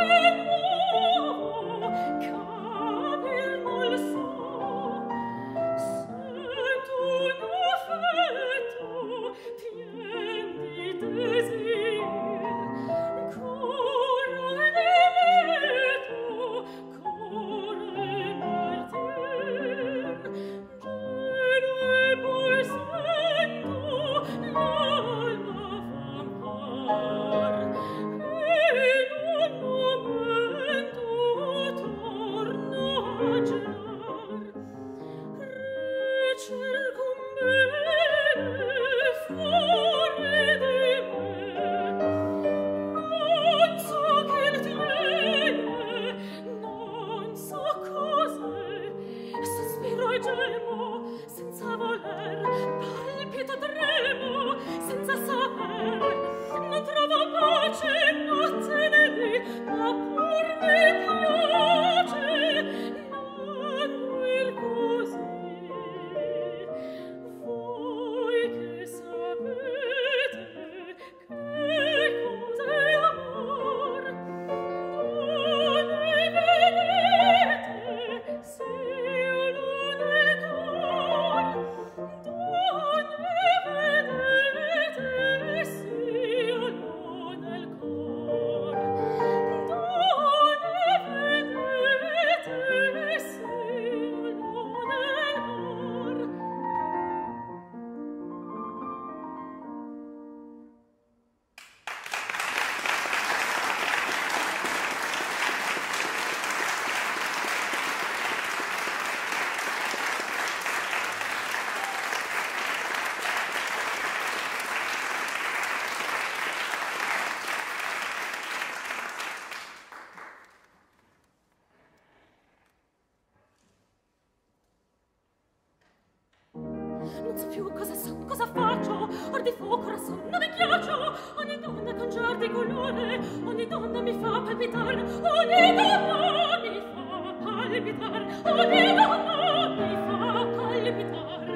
Non so più cosa so, cosa faccio. Or di fuoco, ora sonno di ghiaccio. Ogni donna cangiar di colore, ogni donna mi fa palpitar, ogni donna mi fa palpitar, ogni donna mi fa palpitar.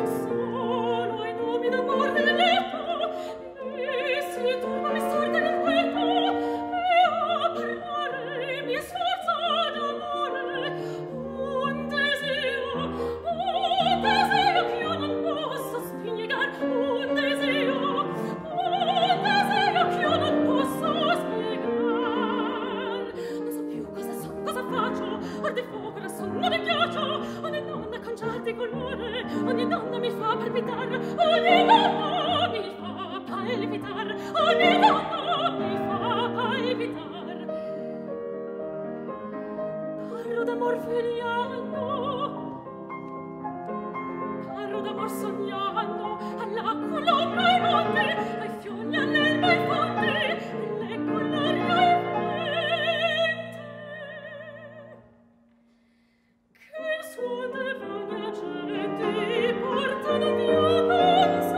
Solo ai nomi d'amor del letto mi si turba, mi sorge nel petto, e a parlare mi sforzo d'amore. Un desio che io non posso spiegar, un desio che io non posso spiegar. Non so più cosa so, cosa faccio, or di fuoco, ora sonno di ghiaccio. Ogni donna cangiar di colore, ogni donna mi fa palpitar, ogni donna mi fa palpitar, ogni donna mi fa palpitar. Parlo d'amor vegliando, parlo d'amor sognando, all'acqua, all'ombra, ai monti, ai fiori, all'erba, ai fonti, leggo l'aria e vente, che il suon delle vagne genti portano via con sé,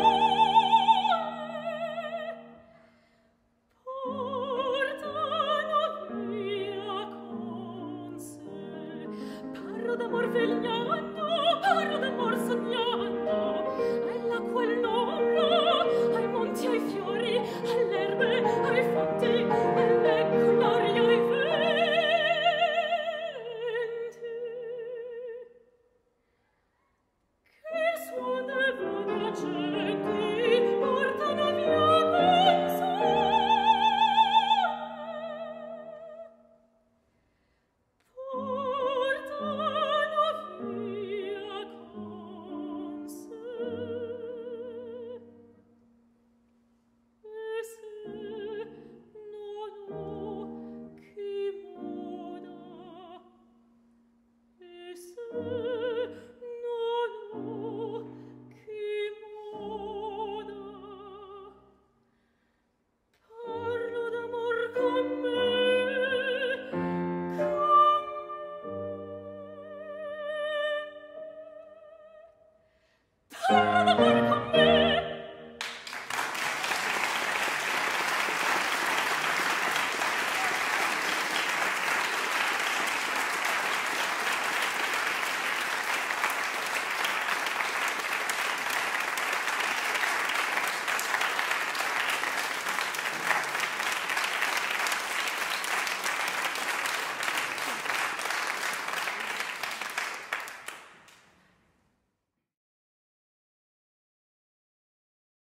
portano via con sé. Parlo d'amor vegliando, parlo d'amor